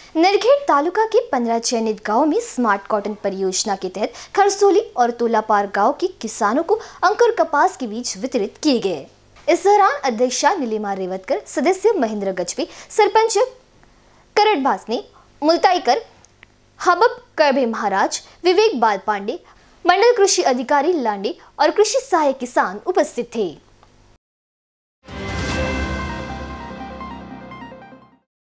नरखेड़ तालुका के 15 चयनित गांवों में स्मार्ट कॉटन परियोजना के तहत खरसोली और तोलापार गांव के किसानों को अंकुर कपास के बीज वितरित किए गए। इस दौरान अध्यक्षा नीलिमा रेवतकर, सदस्य महेंद्र गजबी, सरपंच करट भासने, मुल्ताईकर, हबब करबे महाराज, विवेक बाल पांडे, मंडल कृषि अधिकारी लांडे और कृषि सहायक किसान उपस्थित थे।